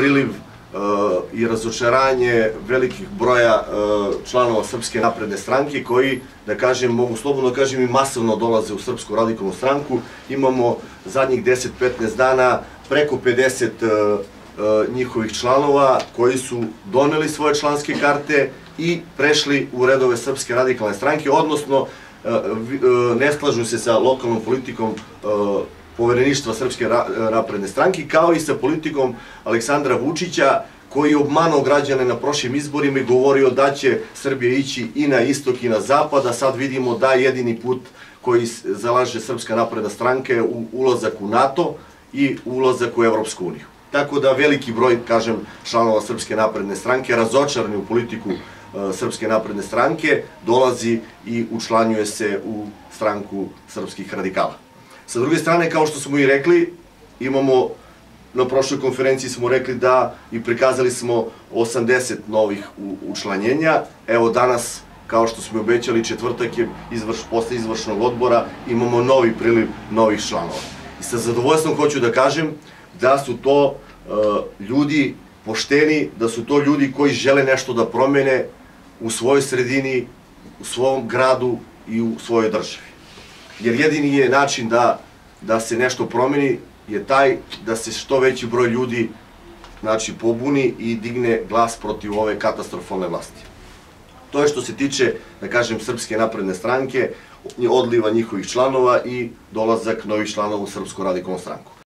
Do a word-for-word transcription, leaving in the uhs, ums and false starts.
priliv i razočaranje velikih broja članova Srpske napredne stranke koji, da kažem, mogu slobodno da kažem, i masovno dolaze u Srpsku radikalnu stranku. Imamo zadnjih deset do petnaest dana preko pedeset njihovih članova koji su doneli svoje članske karte i prešli u redove Srpske radikalne stranke, odnosno ne slažu se sa lokalnom politikom povereništva Srpske napredne stranke, kao i sa politikom Aleksandra Vučića, koji je obmanuo građane na prošlim izborima i govorio da će Srbija ići i na istok i na zapad, a sad vidimo da jedini put koji zalaže Srpska napredna stranka je ulazak u NATO i ulazak u Evropsku uniju. Tako da veliki broj, kažem, članova Srpske napredne stranke, razočarani u politiku Srpske napredne stranke, dolazi i učlanjuje se u stranku srpskih radikala. Sa druge strane, kao što smo i rekli, imamo, na prošloj konferenciji smo rekli da i prikazali smo osamdeset novih učlanjenja. Evo danas, kao što smo obećali, četvrtak je posle izvršnog odbora, imamo novi priliv novih članova. I sa zadovoljstvom hoću da kažem da su to ljudi pošteni, da su to ljudi koji žele nešto da promene u svojoj sredini, u svom gradu i u svojoj državi. Jer jedini je način da se nešto promeni je taj da se što veći broj ljudi pobuni i digne glas protiv ove katastrofalne vlasti. To je što se tiče, da kažem, Srpske napredne stranke, odliva njihovih članova i dolazak novih članova u Srpsku radikalnu stranku.